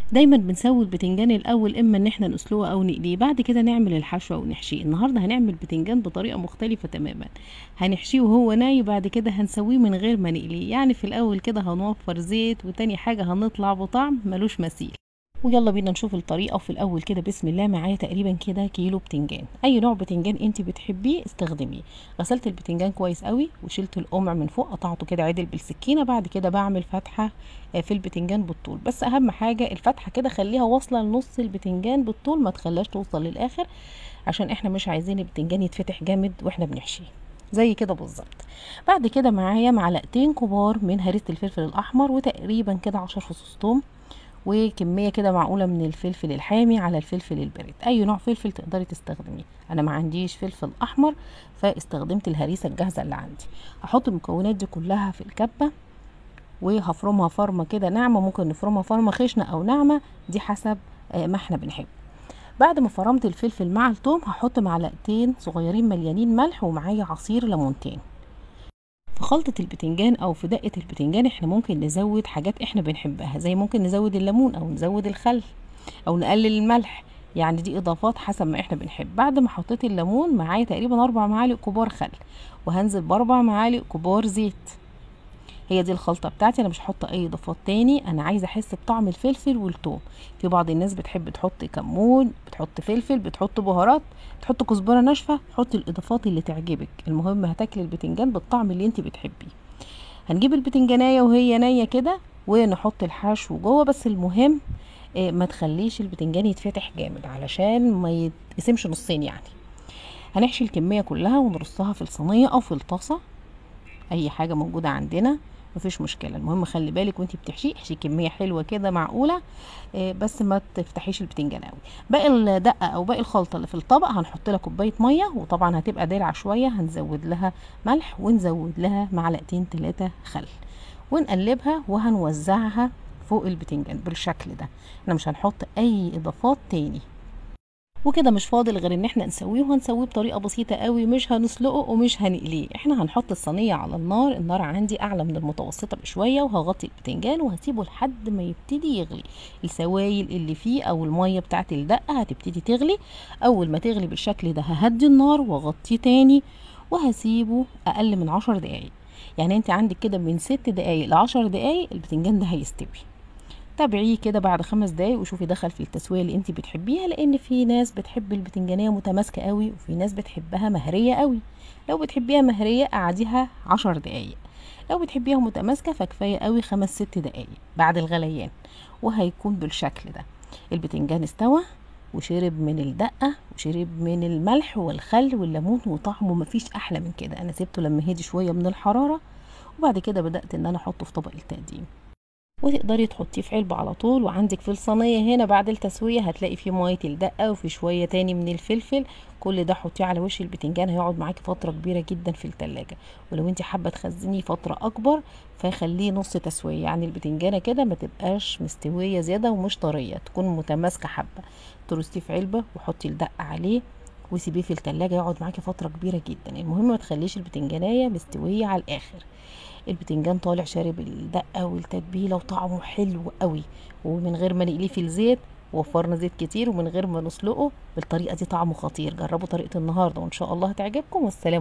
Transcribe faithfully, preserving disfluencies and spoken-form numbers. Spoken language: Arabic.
دايما بنسوي البتنجان الاول، اما ان احنا نسلقه او نقليه، بعد كده نعمل الحشوه ونحشيه. النهارده هنعمل بتنجان بطريقه مختلفه تماما. هنحشيه وهو ناي، بعد كده هنسويه من غير ما نقليه. يعني في الاول كده هنوفر زيت، وتاني حاجه هنطلع بطعم ملوش مثيل. ويلا بينا نشوف الطريقه. وفي الاول كده بسم الله، معايا تقريبا كده كيلو بتنجان. اي نوع بتنجان انت بتحبيه استخدميه. غسلت البتنجان كويس قوي وشلت القمع من فوق، قطعته كده عدل بالسكينه. بعد كده بعمل فتحه آه، في البتنجان بالطول، بس اهم حاجه الفتحه كده خليها واصله لنص البتنجان بالطول، ما تخليهاش توصل للاخر، عشان احنا مش عايزين البتنجان يتفتح جامد واحنا بنحشيه. زي كده بالظبط. بعد كده معايا معلقتين كبار من هريسه الفلفل الاحمر، وتقريبا كده عشر فصوص توم، وكميه كده معقوله من الفلفل الحامي على الفلفل البارد. اي نوع فلفل تقدري تستخدميه. انا ما عنديش فلفل احمر فاستخدمت الهريسه الجاهزه اللي عندي. هحط المكونات دي كلها في الكبه، وهفرمها فرمه كده ناعمه. ممكن نفرمها فرمه خشنه او ناعمه، دي حسب آه، ما احنا بنحب. بعد ما فرمت الفلفل مع الثوم، هحط معلقتين صغيرين مليانين ملح، ومعايا عصير ليمونتين. في خلطة البتنجان او في دقة البتنجان احنا ممكن نزود حاجات احنا بنحبها، زي ممكن نزود الليمون او نزود الخل او نقلل الملح. يعني دي اضافات حسب ما احنا بنحب. بعد ما حطيت الليمون، معايا تقريبا اربع معالق كبار خل، وهنزل باربع معالق كبار زيت. هي دي الخلطة بتاعتي. انا مش هحط اي اضافات تاني، انا عايزة احس بطعم الفلفل والثوم. في بعض الناس بتحب تحط كمون، بتحط فلفل، بتحط بهارات، بتحط كزبرة ناشفة. حطي الاضافات اللي تعجبك، المهم هتاكلي البتنجان بالطعم اللي انت بتحبيه. هنجيب البتنجانية وهي نية كده ونحط الحشو جوه، بس المهم إيه، ما تخليش البتنجان يتفتح جامد علشان ما يتقسمش نصين يعني. هنحشي الكمية كلها ونرصها في الصينية او في الطاسة، اي حاجة موجودة عندنا مفيش مشكلة. المهم خلي بالك وانتي بتحشي، احشي كمية حلوة كده معقولة، إيه، بس ما تفتحيش البتنجان قوي. باقي الدقة او باقي الخلطة اللي في الطبق هنحط لها كوباية مية، وطبعا هتبقى دلع شوية، هنزود لها ملح ونزود لها معلقتين ثلاثة خل، ونقلبها وهنوزعها فوق البتنجان بالشكل ده. احنا مش هنحط اي اضافات تاني. وكده مش فاضل غير ان احنا نسويه، وهنسويه بطريقه بسيطه قوي. مش هنسلقه ومش هنقليه، احنا هنحط الصينيه على النار. النار عندي اعلى من المتوسطه بشويه، وهغطي البتنجان وهسيبه لحد ما يبتدي يغلي. السوائل اللي فيه او الميه بتاعه الدقه هتبتدي تغلي. اول ما تغلي بالشكل ده ههدي النار واغطيه تاني، وهسيبه اقل من عشر دقايق. يعني انت عندك كده من ست دقايق لعشر دقايق البتنجان ده هيستوي. تابعيه كده بعد خمس دقايق وشوفي دخل في التسويه اللي انت بتحبيها، لان في ناس بتحب البتنجانيه متماسكه قوي، وفي ناس بتحبها مهريه قوي. لو بتحبيها مهريه قعديها عشر دقايق، لو بتحبيها متماسكه فكفايه قوي خمس ست دقايق بعد الغليان، وهيكون بالشكل ده. البتنجان استوى وشرب من الدقه وشرب من الملح والخل والليمون، وطعمه مفيش احلى من كده. انا سبته لما هدي شويه من الحراره، وبعد كده بدات ان انا احطه في طبق التقديم. وتقدري تحطيه في علبة على طول. وعندك في الصينية هنا بعد التسوية هتلاقي فيه مية الدقة وفي شوية تاني من الفلفل. كل ده حطيه على وش البتنجان، هيقعد معاكي فترة كبيرة جدا في التلاجة. ولو انت حابة تخزنيه فترة اكبر فخليه نص تسوية، يعني البتنجانة كده ما تبقاش مستوية زيادة ومش طرية، تكون متماسكة حبة. ترصيه في علبة وحطي الدقة عليه وسيبيه في التلاجة يقعد معاكي فترة كبيرة جدا. المهم ما تخليش البتنجانية مستوية على الاخر. البتنجان طالع شارب الدقه والتتبيله وطعمه حلو قوي، ومن غير ما نقليه في الزيت. وفرنا زيت كتير، ومن غير ما نسلقه بالطريقه دي طعمه خطير. جربوا طريقه النهارده وان شاء الله هتعجبكم. والسلام.